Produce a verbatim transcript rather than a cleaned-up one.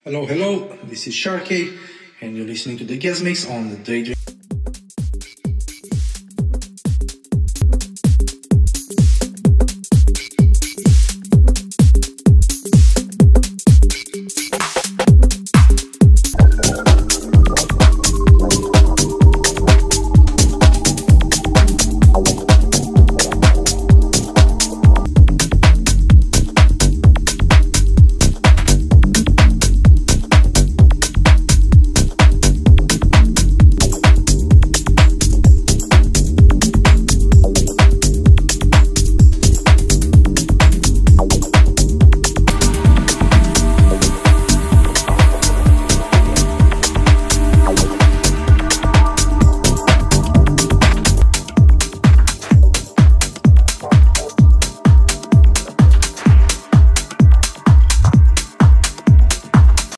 Hello, hello, this is Shar-K, and you're listening to the guest mix on the Daydream.